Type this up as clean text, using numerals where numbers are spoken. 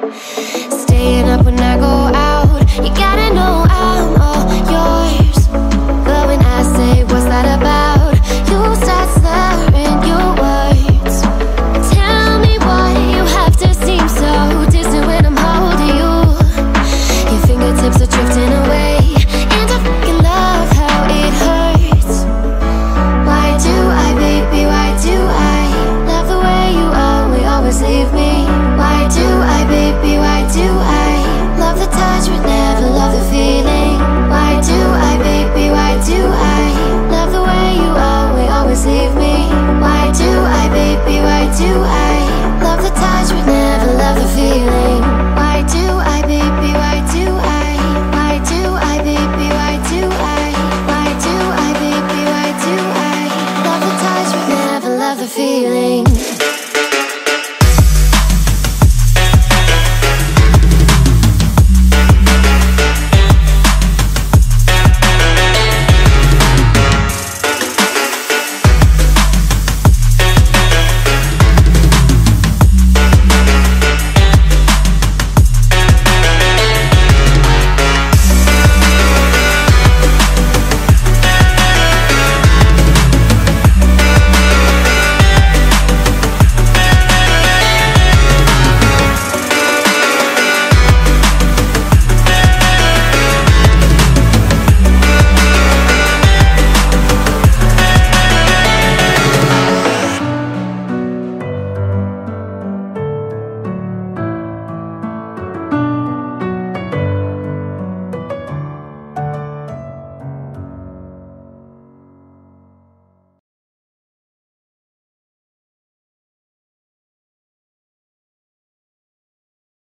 Staying up when I go out, you gotta know I'm all yours. But when I say what's that about, you start slurring your words. Tell me why you have to seem so distant when I'm holding you. Your fingertips are drifting away, and I fucking love how it hurts. Why do I, baby, why do I love the way you always leave me? Why do I, baby, why do I love the touch but never love the feeling? Why do I, baby, why do I love the way you always leave me? Why do I, baby, why do I love the touch but never love the feeling?